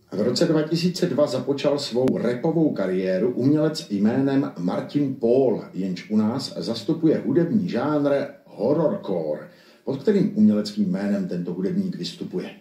V roce 2002 započal svou rapovou kariéru umělec jménem Martin Paul, jenž u nás zastupuje hudební žánr horrorcore, pod kterým uměleckým jménem tento hudebník vystupuje.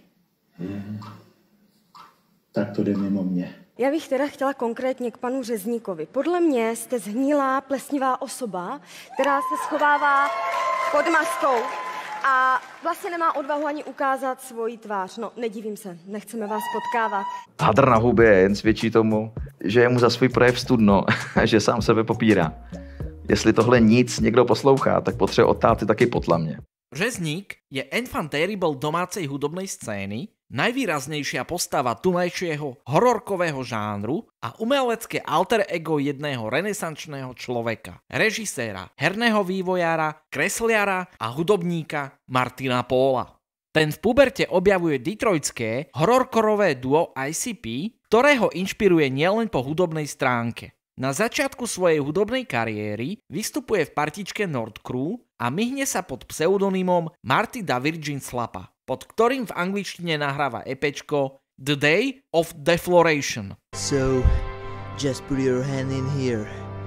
Tak to jde mimo mě. Já bych teda chtěla konkrétně k panu Řezníkovi. Podle mě jste zhnilá, plesnivá osoba, která se schovává pod maskou a vlastně nemá odvahu ani ukázat svoji tvář. No, nedivím se, nechceme vás potkávat. Hadr na hubě jen svědčí tomu, že je mu za svůj projev studno, že sám sebe popírá. Jestli tohle nic někdo poslouchá, tak potřebuje otáci taky potla mě. Řezník je enfant terrible domácej hudobnej scény, najvýraznejšia postava tunajšieho hororkového žánru a umelecké alter ego jedného renesančného človeka, režiséra, herného vývojára, kresliara a hudobníka Martina Paula. Ten v puberte objavuje detroitské hororkorové duo ICP, ktoré ho inšpiruje nielen po hudobnej stránke. Na začiatku svojej hudobnej kariéry vystupuje v partičke Nordcrew a myhne sa pod pseudonymom Marty da Virgin Slapa, pod ktorým v angličtine nahráva EPčko The Day of Defloration. So, just put your hand in here.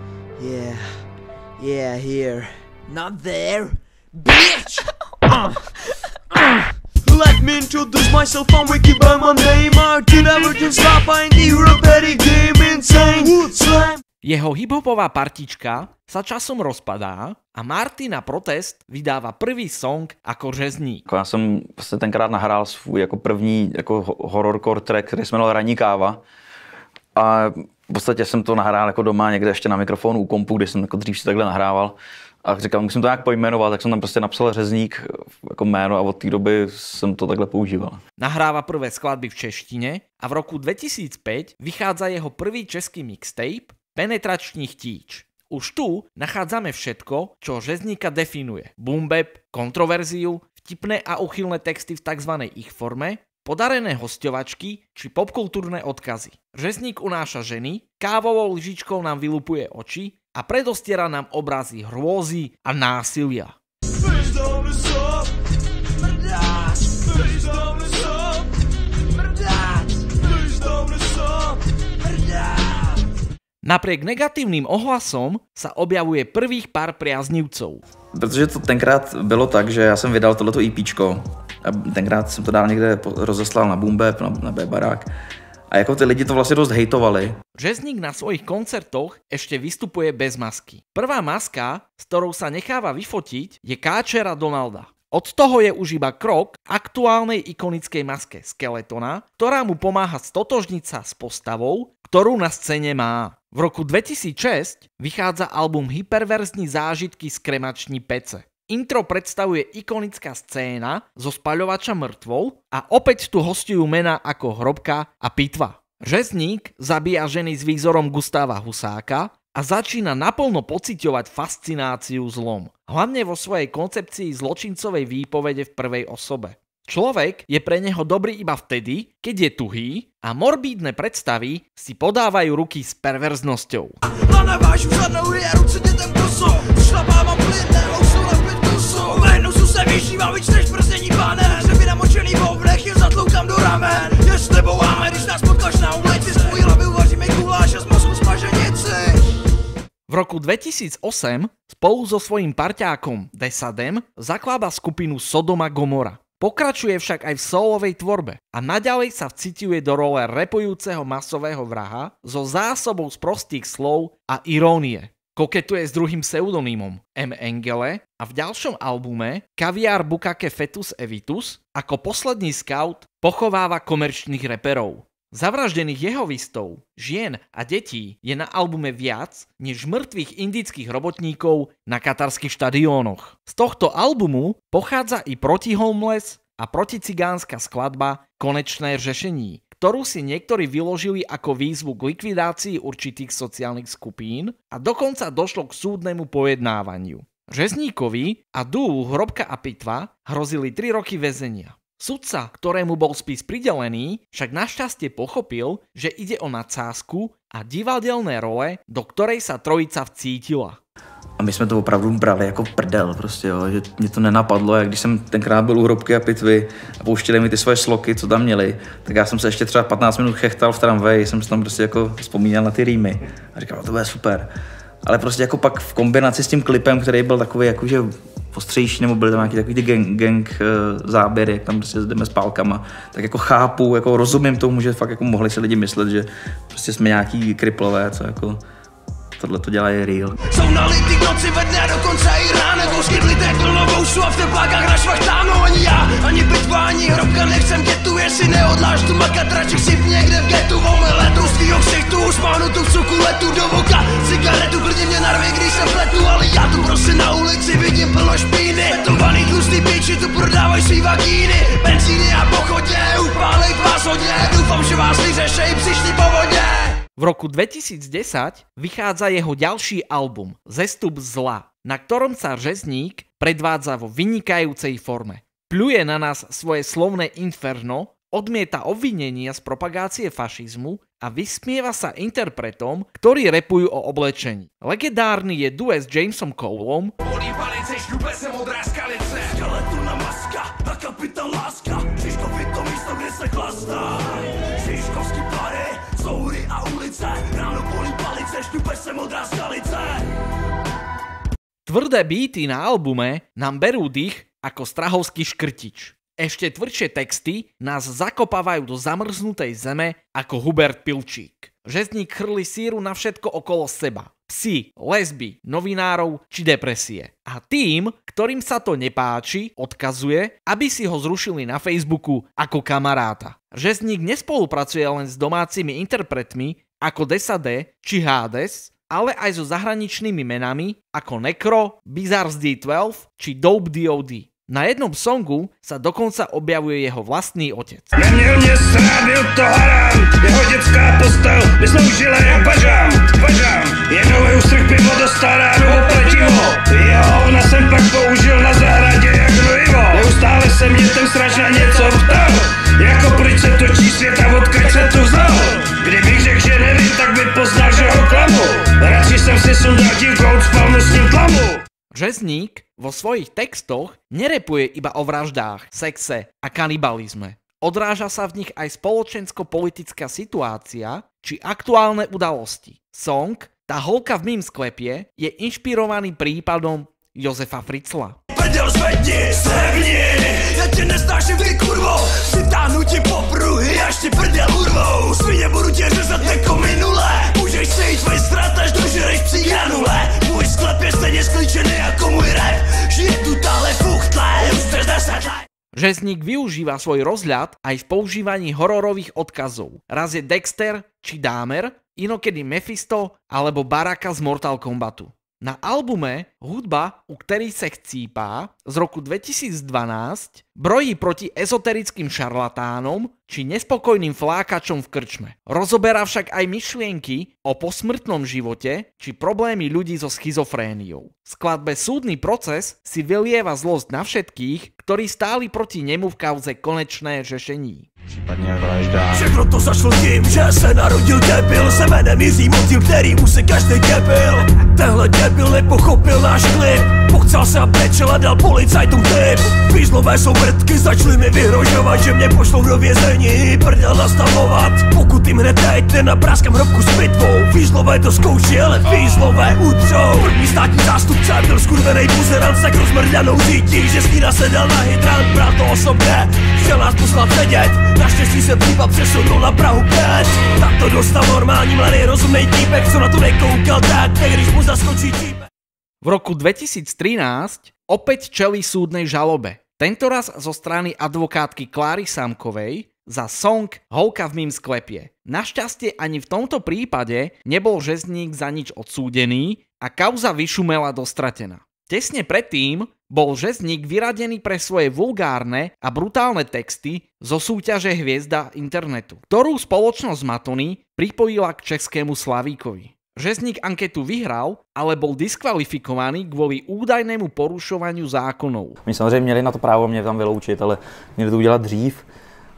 Yeah, here. Not there, bitch! Let me introduce myself, I'm Wiki by my name. Marty da Virgin Slapa in the European game insane. Jeho hiphopová partička sa časom rozpadá a Marty na protest vydává prvý song ako Řezník. Já jsem vlastně tenkrát nahrál svůj jako první jako horrorcore track, který se jmenoval Ranní káva. A v podstatě jsem to nahrál jako doma někde ještě na mikrofonu u kompu, kde jsem jako dřív si takhle nahrával. A říkal, musím to nějak pojmenovat, tak jsem tam prostě napsal Řezník jako jméno a od té doby jsem to takhle používal. Nahráva prvé skladby v češtine a v roku 2005 vychádza jeho prvý český mixtape Penetrační chtíč. Už tu nachádzame všetko, čo Řezníka definuje. Boom bap, kontroverziu, vtipné a uchylné texty v tzv. Ich forme, podarené hosťovačky či popkultúrne odkazy. Řezník unáša ženy, kávovou lyžičkou nám vylupuje oči a predostiera nám obrazy hrôzy a násilia. Napriek negatívnym ohlasom sa objavuje prvých pár priaznivcov. Protože to tenkrát bylo tak, že já jsem vydal tohleto EPčko a tenkrát jsem to dál někde rozeslal na Boom Bap, na B-barák. A jako ty lidi to vlastně dost hejtovali. Řezník na svojich koncertoch ešte vystupuje bez masky. Prvá maska, s ktorou sa necháva vyfotiť, je káčera Donalda. Od toho je už iba krok k aktuálnej ikonickej maske Skeletona, ktorá mu pomáha stotožniť sa s postavou, ktorú na scéne má. V roku 2006 vychádza album Hyperverzní zážitky z kremační pece. Intro predstavuje ikonická scéna zo spaľovača mŕtvol a opäť tu hostujú mená ako Hrobka a Pitva. Řezník zabíja ženy s výzorom Gustáva Husáka a začína naplno pociťovať fascináciu zlom. Hlavne vo svojej koncepcii zločincovej výpovede v prvej osobe. Človek je pre neho dobrý iba vtedy, keď je tuhý a morbídne predstavy si podávajú ruky s perverznosťou. V roku 2008 spolu so svojím parťákom Desadem zakladá skupinu Sodoma Gomora. Pokračuje však aj v solovej tvorbe a naďalej sa vciťuje do role rapujúceho masového vraha so zásobou z prostých slov a irónie. Koketuje s druhým pseudonymom M. Engele a v ďalšom albume Kaviár Bukake Fetus Evitus ako posledný scout pochováva komerčných reperov. Zavraždených jehovistov, žien a detí je na albume viac než mŕtvych indických robotníkov na katarských štadiónoch. Z tohto albumu pochádza i protihomeless a proticigánska skladba Konečné řešení, ktorú si niektorí vyložili ako výzvu k likvidácii určitých sociálnych skupín a dokonca došlo k súdnemu pojednávaniu. Řezníkovi a dúu Hrobka a Pitva hrozili 3 roky väzenia. Sudca, ktorému bol spis pridelený, však našťastie pochopil, že ide o nadsázku a divadelné role, do ktorej sa trojica vcítila. A my jsme to opravdu brali jako prdel prostě, jo, že mě to nenapadlo. Jak když jsem tenkrát byl u Hrobky a pitvy a pouštěli mi ty svoje sloky, co tam měli, tak já jsem se ještě třeba 15 minut chechtal v tramvaji, jsem se tam prostě jako vzpomínal na ty rýmy a říkal, to bude super. Ale prostě jako pak v kombinaci s tím klipem, který byl takový jakože ostřejší, nebo byly tam nějaký takový ty gang záběry, jak tam prostě jdeme s pálkama, tak jako chápu, jako rozumím tomu, že fakt jako mohli si lidi myslet, že prostě jsme nějaký kriplové, co jako tohle to dělají real. Jsou nalitý noci ve dne, dokonce i ráno, skydli tekl novou šu a v teplákách na švachtánu. Ani já, ani bitva, ani Hrobka nechcem getu, jestli neodláš tu makat, radši si někde v getu. Omeletou z tvýho ksichtu, usmáhnutou v cuku letu do voka, cigaretu, klidně mě narvi, když se pletu, ale já tu prostě na ulici vidím plno špíny. Betovaný tlustý píči tu prodávají svý vagíny, benzíny a pochodě, upálej vás hodně, doufám, že vás vyřešej přišli po vodě. V roku 2010 vychádza jeho ďalší album Zestup zla, na ktorom sa Řezník predvádza vo vynikajúcej forme. Pľuje na nás svoje slovné inferno, odmieta obvinenia z propagácie fašizmu a vysmieva sa interpretom, ktorí repujú o oblečení. Legendárny je duet s Jamesom Coleom, tvrdé beaty na albume nám berú dých ako strahovský škrtič. Ešte tvrdšie texty nás zakopávajú do zamrznutej zeme ako Hubert Pilčík. Řezník chrli síru na všetko okolo seba. Psi, lesby, novinárov či depresie. A tým, ktorým sa to nepáči, odkazuje, aby si ho zrušili na Facebooku ako kamaráta. Řezník nespolupracuje len s domácimi interpretmi ako Desade či Hades, ale aj so zahraničnými menami ako Necro, Bizarre D12 či Dope DOD. Na jednom songu sa dokonca objavuje jeho vlastný otec. Neměl mě srát, byl to harám, jeho dětská postel mi sloužila jak bažám. Jednou je ustrk pivo dostal ráno opletivo, jeho hovna jsem pak použil na zahradě jak hnojivo. Neustále se mě ten srač na něco ptal, jako proč se točí svět a odkud se tu vzal. Kdybych řekl, že nevím, tak by poznal, že ho klamu. Radši jsem si sundal dílku a ucpal mu s ním tlamu. Řezník vo svojich textoch nerepuje iba o vraždách, sexe a kanibalizme. Odráža sa v nich aj spoločensko-politická situácia či aktuálne udalosti. Song Tá holka v mým sklepě je inšpirovaný prípadom Josefa Fritzla. Prdel zvedni, sehni, já tě nesnáším, ty kurvo, přitáhnu ti po pruhy, až ti prdel urvou. Svině budu tě řezat jako minule, můžeš se jít tvoje strat, až dožereš při granule. Můj sklep je stejně sklíčený jako můj rap, žije tu táhle fuchtle, už přes 10 let. Řezník využíva svoj rozhľad aj v používaní hororových odkazov. Raz je Dexter či Dahmer, inokedy Mephisto alebo Baraka z Mortal Kombatu. Na albume Hudba, u který se chcípá z roku 2012 brojí proti ezoterickým šarlatánom či nespokojným flákačom v krčme. Rozoberá však aj myšlienky o posmrtnom živote či problémy ľudí so schizofréniou. V skladbe Súdny proces si vylieva zlosť na všetkých, ktorí stáli proti nemu v kauze Konečné řešení. Případně vražda. Všechno to začalo tím, že se narodil debil, se jménem Jiří Motýl, kterýmu se každý debil. Tenhle debil nepochopil náš klip, pochcel se a brečel a dal policajtům tip. Fízlové jsou mrtky, začali mi vyhrožovat, že mě pošlou do vězení, prdel nastavovat. Pokud jim hned teď nenapráskám Hrobku s pitvou, fízlové to zkouší, ale fízlové utřou. První státní zástupce byl skurvenej buzerant s tak rozmrdľanou řítí, že snída se dal na hydrant, bral to osobně, chtěl nás poslat sedět. Naštěstí se případ přesunul na Prahu 5. Tak to dostal normální mladý rozumnej týpek, co na to nekoukal tak, když mu zaskočí týpek. V roku 2013 opäť čelí súdnej žalobe. Tentoraz zo strany advokátky Kláry Sámkovej za song Holka v mým sklepie. Našťastie ani v tomto prípade nebol Řezník za nič odsúdený a kauza vyšumela dostratená. Tesne predtým bol Řezník vyradený pre svoje vulgárne a brutálne texty zo súťaže Hviezda internetu, ktorú spoločnosť Matony pripojila k českému Slavíkovi. Řezník anketu vyhral, ale bol diskvalifikovaný kvôli údajnému porušovaniu zákonov. Oni samozřejmě měli na to právo mě tam vyloučit, ale měli to udělat dřív.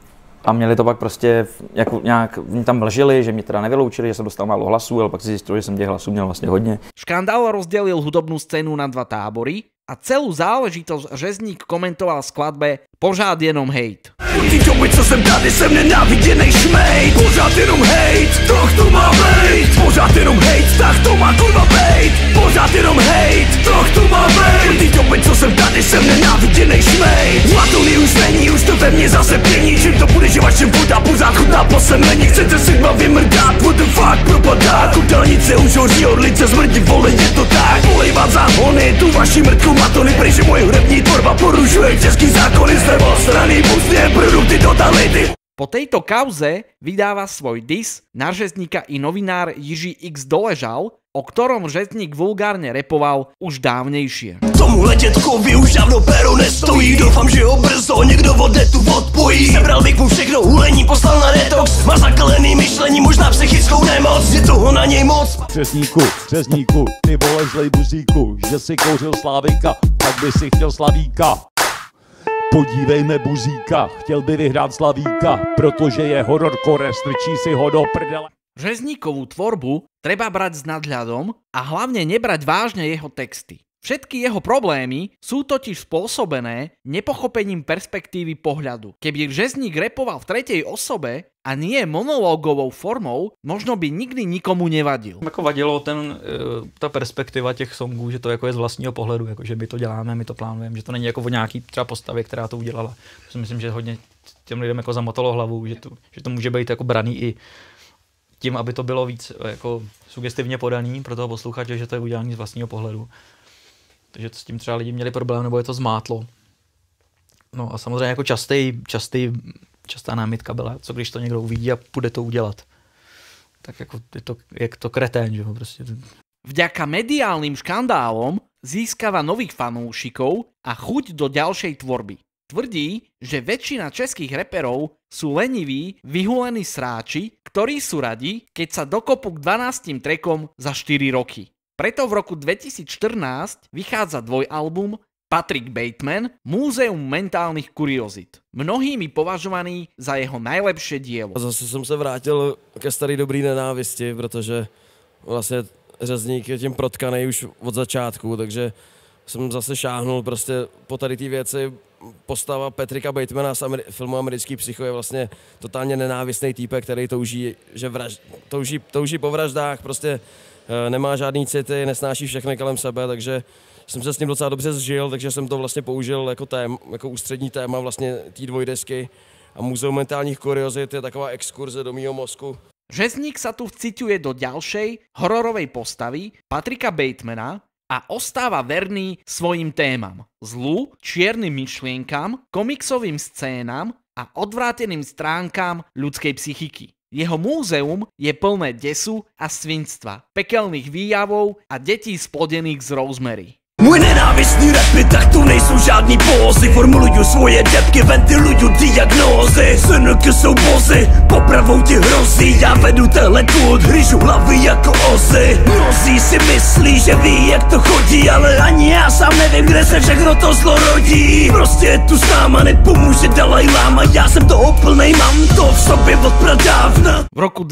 A měli to pak prostě jako nějak, oni tam lžili, že mě teda nevyloučili, že jsem dostal málo hlasů, ale pak si zjistil, že jsem těch hlasů měl vlastně hodně. Škandál rozdělil hudobnú scénu na 2 tábory a celú záležitosť Řezník komentoval v skladbe Pořád jenom hejt. Od té doby, co jsem tady, jsem nenáviděnej šmejt. Pořád jenom hejt, tak to má bejt. Pořád jenom hejt, tak to má kurva bejt. Pořád jenom hejt, tak to má bejt. Od té doby, co jsem tady, jsem nenáviděnej šmejt. Matoný už není, už to ve mně zase pění. Čím to bude, že vaše voda pořád chutná po semeni. Chcete si tmavě mrdat, what the fuck propadá. Kudalnice už hoří, orlice smrdí, vole, je to tak. Polejvat záhony, tu vaši mrtku matony. Prej, že moje hudební tvorba porušuje český zákony. Jste strany, pustě produkty totality. Po tejto kauze vydáva svoj dis na Řezníka i novinár Jiří X Doležal, o ktorom Řezník vulgárne repoval už dávnejšie. Tomuhle dětkovi už dávno péro nestojí. Doufám, že ho brzo někdo vodetu odpojí. Sebral bych mu všechno hulení, poslal na detox. Má zakalený myšlení, možná psychickou nemoc. Je toho na něj moc. Řezníku, ty vole zlej buzíku, že si kouřil Slávika, tak by si chtěl Slavíka. Podívejme buzíka, chtěl by vyhrát Slavíka, protože je hororcore, strčí si ho do prdele. Řezníkovú tvorbu treba brať s nadhľadom a hlavne nebrať vážne jeho texty. Všetky jeho problémy sú totiž spôsobené nepochopením perspektívy pohľadu. Keby Řezník repoval v tretej osobe a nie monológovou formou, možno by nikdy nikomu nevadil. Jako vadilo ta perspektiva těch songů, že to jako je z vlastního pohledu, jako že my to děláme, my to plánujeme, že to není jako o nějaký třeba postavě, která to udělala. Já si myslím, že hodně těm lidem jako zamotalo hlavu, že to může být jako braný i tím, aby to bylo víc jako sugestivně podaný pro toho posluchače, že to je udělaný z vlastního pohledu. Takže s tím třeba lidi měli problém, nebo je to zmátlo. No a samozřejmě jako častá námitka byla, co když to někdo uvidí a půjde to udělat. Tak jako je to kretén, že jo, prostě. Vďaka mediálnym škandálom získava nových fanúšikov a chuť do ďalšej tvorby. Tvrdí, že väčšina českých reperov sú leniví, vyhulení sráči, ktorí sú radi, keď sa dokopú k 12 trackom za 4 roky. Preto v roku 2014 vychádza dvojalbum Patrick Bateman Múzeum mentálnych kuriozit. Mnohými považovaný za jeho najlepšie dielo. Zase jsem se vrátil ke starý dobrý nenávisti, protože vlastně Řezník je tím protkanej už od začátku, takže jsem zase šáhnul prostě po tady té věci. Postava Patricka Batemana z filmu Americký psycho je vlastně totálně nenávistný týpek, který touží po vraždách, prostě nemá žádný city, nesnáší všechny kolem sebe, takže jsem se s ním docela dobře zžil, takže jsem to vlastně použil jako ústřední téma vlastně té dvojdesky. A Múzeum mentálních kuriozit je taková exkurze do mýho mozku. Řezník sa tu vciťuje do ďalšej hororovej postavy Patricka Batemana a ostáva verný svojim témam. Zlu, čiernym myšlienkam, komiksovým scénam a odvráteným stránkám ľudskej psychiky. Jeho múzeum je plné desu a svinstva, pekelných výjavov a detí splodených z Rosemary. Můj nenávistný rapy, tak tu nejsou žádný pózy. Formuluju svoje depky, ventiluju diagnózy. Synky jsou bozy, popravou ti hrozí. Já vedu tenhle kult, hryžu hlavy jako osy. Mnozí si myslí, že ví, jak to chodí, ale ani já sám nevím, kde se všechno to zlo rodí. Prostě tu s náma nepomůže Dalaj Lama, já jsem toho plnej, mám to v sobě od pradávna. V roku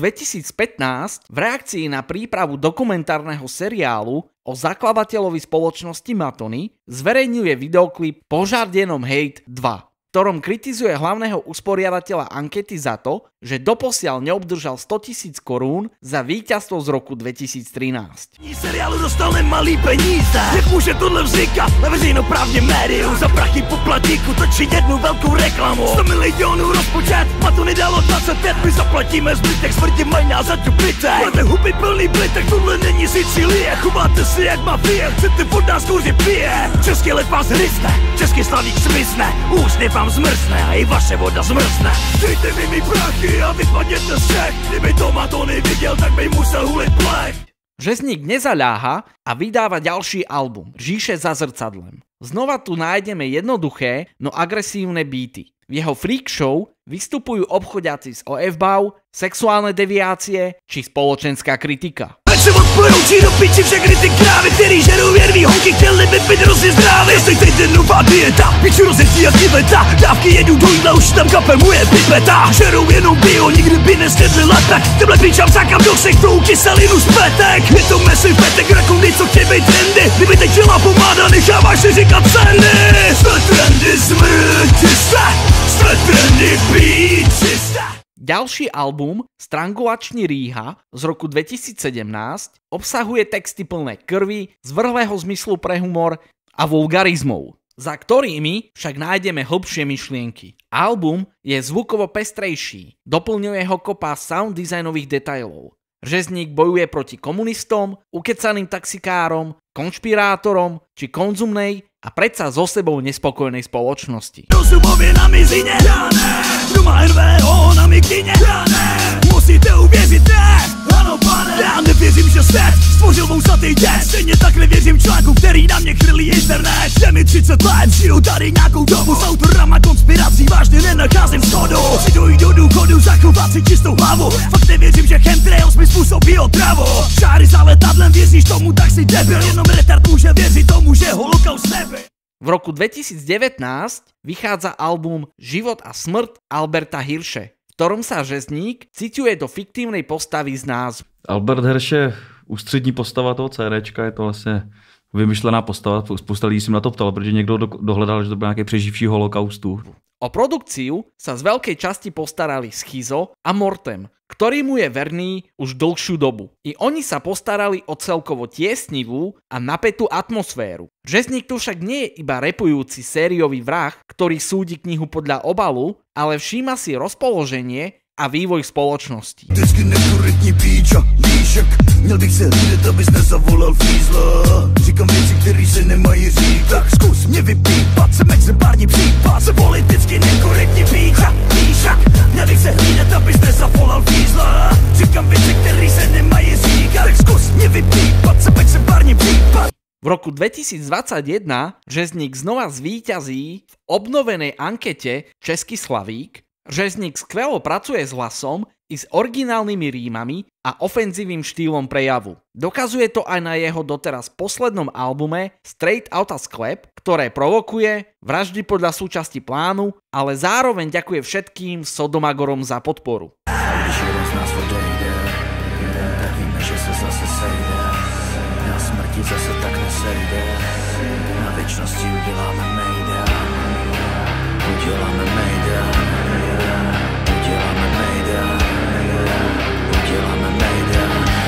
2015 v reakcii na prípravu dokumentárneho seriálu o zakladateľovi spoločnosti Matony zverejňuje videoklip Pořád jenom hejt 2, v ktorom kritizuje hlavného usporiadateľa ankety za to, že doposiaľ neobdržal 100 000 korún za víťazstvo z roku 2013. Seriálu dostal nemalý peníze, jak může tohle vznikat na veřejnoprávním médiu? Za prachy poplatníku točí jednu velkou reklamu. 100 milionů rozpočet, Matony dalo 25, my zaplatíme zbytek, smrti majná za tu bytek. Máte huby plný blitek, tohle není Sicílie, chováte si jak mafie, chcete od nás kouři pije. Český led vás hryzne, český slavík smysne, úsměv vám zmrzne a i vaše voda zmrzne. Dejte mi mý prachy a vypadněte z všech, kdyby to Matony viděl, tak by musel hulit plech. Řezník nezaľáha a vydáva ďalší album Říše za zrcadlem. Znova tu nájdeme jednoduché, no agresívne beaty. V jeho freak show vystupujú obchodiaci z OFBAU, sexuálne deviácie či spoločenská kritika. Ať se odpojoučí do piči všechny ty krávy, který žerou věrví Některý holky chtěli by být hrozně zdrávy. Jestli týden nová dieta, piču rozjetí jak diveta. Dávky jedu do jídla, už tam kape moje pipeta. Žerou jenom bio, nikdy by nesnědli lepek. Tyhle klíčám zákam do ksichtu, kyselinu z petek. Je to mesi petek, rakuny, co chtějí být trendy. Kdyby teď chtěla pomáda, necháváš si říkat ceny. Jsme trendy smrtista, jsme trendy píčista. Ďalší album, Strangulační rýha z roku 2017, obsahuje texty plné krvi, zvrhlého zmyslu pre humor a vulgarizmov, za ktorými však nájdeme hlbšie myšlienky. Album je zvukovo pestrejší, doplňuje ho kopa sound designových detailov. Řezník bojuje proti komunistom, ukecaným taxikárom, konšpirátorom či konzumnej a predsa so sebou nespokojnej spoločnosti. Rozumově na mizině, já ne. Kdo má NVO na mikině, já ne. Musíte uvěřit, ne. Ano, pane. Já nevěřím, že svět stvořil vousatý děs. Stejně tak nevěřím článku, který na mě chrlí internet. Je mi 30 let, žiju tady nějakou dobu. S autorama konspirací vážně nenacházím shodu. Si dojít do důchodu, zachovat si čistou hlavu. Fakt nevěřím, že chemtrails mi způsobí otravu. Šáry za letadlem, věříš tomu, tak si debil. Jenom retard může věřit tomu, že holokaust nebyl. V roku 2019 vychádza album Život a smrt Alberta Hirsche, v ktorom sa Řezník ciťuje do fiktívnej postavy z názvu. Albert Hirsch je ústřední postava toho CDčka, je to vlastně vymyšlená postava, spousta lidí si na to ptal, protože někdo dohledal, že to byl nějaký přeživší holokaustu. O produkciu sa z veľkej časti postarali Schizo a Mortem, ktorý mu je verný už dlhšiu dobu. I oni sa postarali o celkovo tiesnivú a napätú atmosféru. Řezník tu však nie je iba repujúci sériový vrah, ktorý súdi knihu podľa obalu, ale všíma si rozpoloženie a vývoj spoločnosti. Vždycky nekorektní píča, líšek. Měl bych se hlídat, abys nezavolal fízla. Říkám věci, které se nemají říct. Tak zkus mě vypípat, jsem exemplární případ. Jsem politicky nekorektní píča, líšek. Měl bych se hlídat, abys nezavolal fízla. Říkám věci, které se nemají říct. Tak zkus mě vypípat, jsem exemplární případ. V roku 2021 Řezník znova zvíťazí v obnovenej ankete Český Slavík. Řezník skvelo pracuje s hlasom i s originálnymi rímami a ofenzívnym štýlom prejavu. Dokazuje to aj na jeho doteraz poslednom albume Straight Outta Sklep, ktoré provokuje, vraždy podľa súčasti plánu, ale zároveň ďakuje všetkým Sodomagorom za podporu. Když jeden z nás odejde, tak víme, že se zase sejde. Na smrti zase tak nesejde. Na věčnosti uděláme mejda. Uděláme mejda. Uděláme mejda. Uděláme mejda.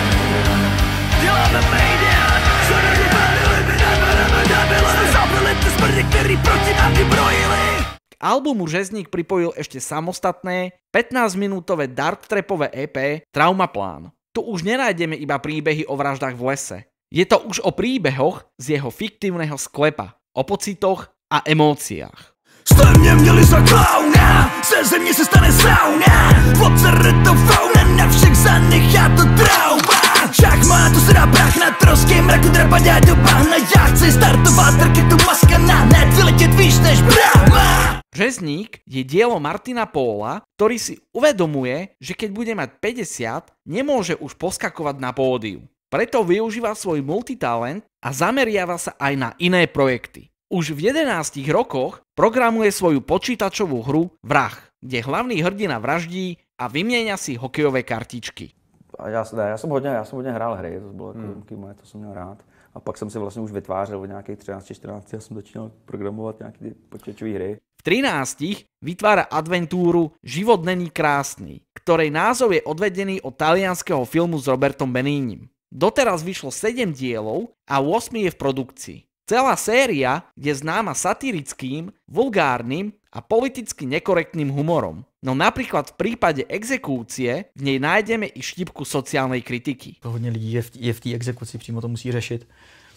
Děláme mejda. Co nedobali by nebyli. Jsme zabili ty smrti, který proti nám vybrojili. K albumu Řezník pripojil ešte samostatné 15-minútové dark-trapové EP Traumaplán. Tu už nenájdeme iba príbehy o vraždách v lese. Je to už o príbehoch z jeho fiktívneho sklepa, o pocitoch a emóciách. Jste mě měli za klauna, ze země se stane sauna. Podceretou fauna, na všech zanechá to trauma. Šachmat, to se dá prach na trosky, mraku drapadá do bahna. Já chci startovat raketu maska na hned, vyletět výš než Brahma. Řezník je dielo Martina Póla, ktorý si uvedomuje, že keď bude mať 50, nemôže už poskakovať na pódiu. Preto využíva svoj multitalent a zameriava sa aj na iné projekty. Už v 11 rokoch programuje svoju počítačovú hru Vrah, kde hlavný hrdina vraždí a vymieňa si hokejové kartičky. Já jsem hodně hrál hry, to bylo jako moje, to jsem měl rád. A pak jsem si vlastně už vytvářel od nějakých 13-14, já jsem začínal programovat nějaké ty počítačové hry. V 13 vytvára adventúru Život není krásný, ktorej názov je odvedený od talianskeho filmu s Robertom Benignim. Doteraz vyšlo 7 dielov a 8 je v produkcii. Celá séria je známa satirickým, vulgárnym a politicky nekorektným humorom. No napríklad v prípade Exekúcie v nej nájdeme i štipku sociálnej kritiky. Hodně lidí je v té exekuci, přímo to musí řešit.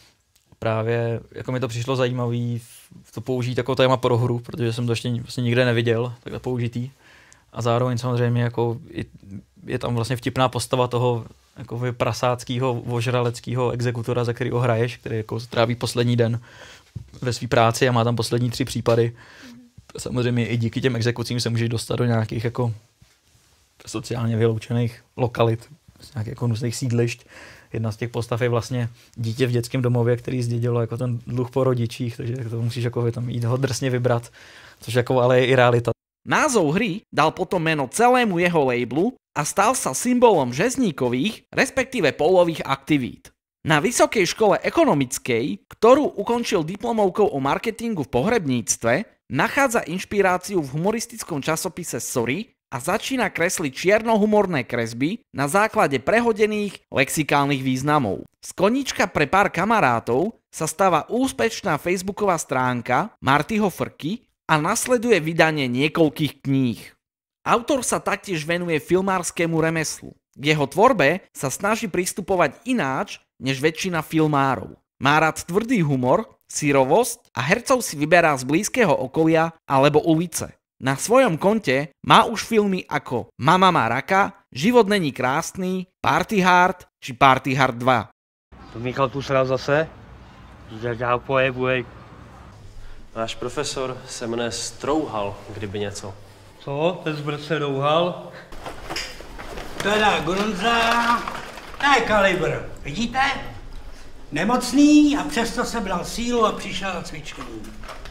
Právě jako mi to přišlo zajímavý to použít jako téma pro hru, protože jsem to ještě vlastně nikde neviděl, takhle použitý. A zároveň samozřejmě jako je tam vlastně vtipná postava toho jako prasáckého, ožraleckého exekutora, za kterýho hraješ, který jako tráví poslední den ve své práci a má tam poslední 3 případy. Samozřejmě i díky těm exekucím se můžeš dostat do nějakých jako sociálně vyloučených lokalit, nějakých jako nutných sídlišť, jedna z těch postav je vlastně dítě v dětském domově, který zdědilo jako ten dluh po rodičích, takže to musíš jako tam jít ho drsně vybrat, což jako ale je i realita. Názov hry dal potom meno celému jeho labelu a stal sa symbolom Řezníkových, respektíve Paulových aktivít. Na Vysokej škole ekonomickej, ktorú ukončil diplomovkou o marketingu v pohrebníctve, nachádza inšpiráciu v humoristickom časopise Sorry a začína kresliť čiernohumorné kresby na základe prehodených lexikálnych významov. Z koníčka pre pár kamarátov sa stáva úspešná facebooková stránka Martyho Frky a nasleduje vydanie niekoľkých kníh. Autor sa taktiež venuje filmárskému remeslu. K jeho tvorbe sa snaží pristupovať ináč než väčšina filmárov. Má rád tvrdý humor, syrovosť a hercov si vyberá z blízkeho okolia alebo ulice. Na svojom konte má už filmy ako Mama má raka, Život není krásný, Party Hard či Party Hard 2. To Michal pusral zase? Já pojebujej. Náš profesor se mne Strouhal, kdyby něco. Co? Ten zbrd se rouhal? Teda Gonza, to je kalibr, vidíte? Nemocný a přesto se bral sílu a přišel na cvičení.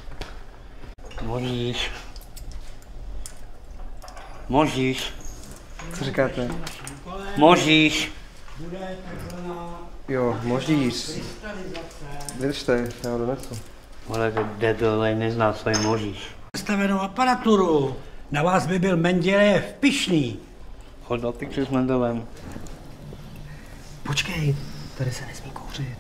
Možíš. Co říkáte? Možíš. Jo, možíš. Vydržte, já ho donesu. Ale to debil, nezná, co je možíš. Stavenou aparaturu. Na vás by byl Mendělejev pyšný. Chod na ty s Mendelem. Počkej, tady se nesmí kouřit.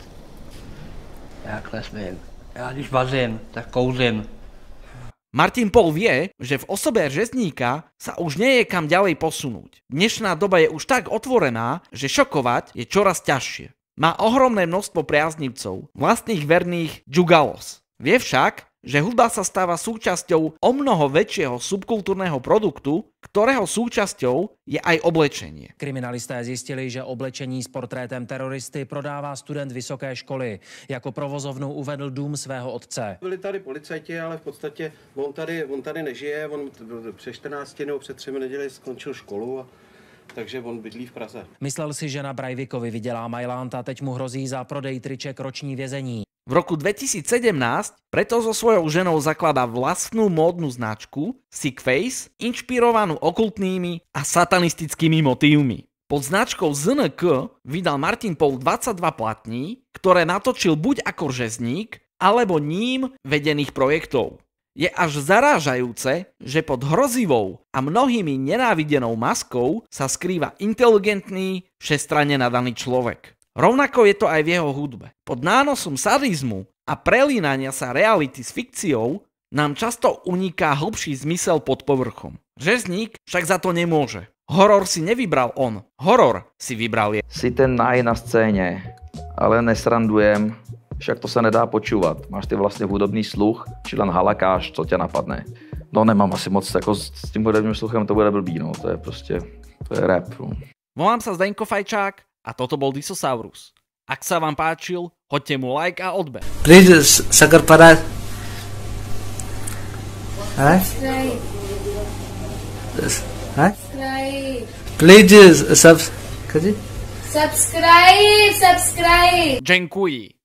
Jak nesmím? Já když vařím, tak kouřím. Martin Paul vie, že v osobe Řezníka sa už nie je kam ďalej posunúť. Dnešná doba je už tak otvorená, že šokovať je čoraz ťažšie. Má ohromné množstvo priaznivcov, vlastných verných džugalos. Vie však, že hudba sa stáva súčasťou omnoho väčšieho subkultúrneho produktu, ktorého súčasťou je aj oblečenie. Kriminalisté zjistili, že oblečení s portrétem teroristy prodává student vysoké školy. Jako provozovnu uvedl dům svého otce. Byli tady policajti, ale v podstatě on tady nežije, on před 14 nebo před 3 neděli skončil školu, takže on bydlí v Praze. Myslel si, že na Breivikovi vydělá Majlant a teď mu hrozí za prodej triček roční vězení. V roku 2017 preto so svojou ženou zakladá vlastnú módnu značku Sick Face, inšpirovanú okultnými a satanistickými motívmi. Pod značkou ZNK vydal Martin Paul 22 platní, ktoré natočil buď ako Řezník, alebo ním vedených projektov. Je až zarážajúce, že pod hrozivou a mnohými nenávidenou maskou sa skrýva inteligentný, všestranne nadaný človek. Rovnako je to aj v jeho hudbe. Pod nánosom sadizmu a prelínania sa reality s fikciou nám často uniká hlbší zmysel pod povrchom. Řezník však za to nemôže. Horor si nevybral on, horor si vybral je. Si ten náj na scéně, ale nesrandujem, však to se nedá počúvat. Máš ty vlastně hudobný sluch, či len halakáš, co tě napadne. No nemám asi moc, jako s tím hudebním sluchem to bude blbý, no, to je prostě, to je rap. No. Volám sa Zdenko Fajčák a toto bol Disosaurus. Ak sa vám páčil, hoďte mu like a odber. Please, Sakar Parad. Subscribe. Please, subscribe. Dziękuję.